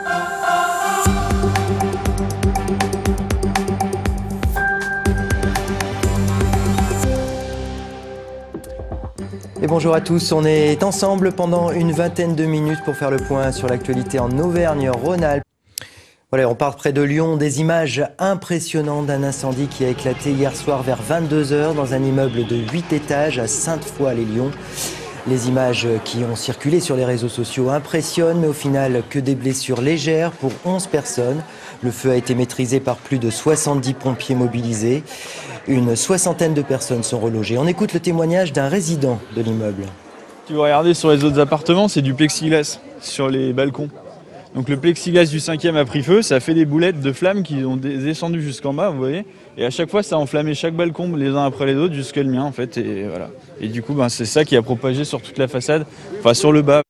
Et bonjour à tous, on est ensemble pendant une vingtaine de minutes pour faire le point sur l'actualité en Auvergne-Rhône-Alpes. Voilà, on part près de Lyon, des images impressionnantes d'un incendie qui a éclaté hier soir vers 22 h dans un immeuble de 8 étages à Sainte-Foy-les-Lyons. Les images qui ont circulé sur les réseaux sociaux impressionnent, mais au final que des blessures légères pour 11 personnes. Le feu a été maîtrisé par plus de 70 pompiers mobilisés. Une soixantaine de personnes sont relogées. On écoute le témoignage d'un résident de l'immeuble. Tu vas regarder sur les autres appartements, c'est du plexiglas sur les balcons. Donc le plexiglas du 5e a pris feu, ça a fait des boulettes de flammes qui ont descendu jusqu'en bas, vous voyez. Et à chaque fois, ça a enflammé chaque balcon les uns après les autres jusqu'à le mien en fait. Et voilà. Et du coup, c'est ça qui a propagé sur toute la façade, enfin sur le bas.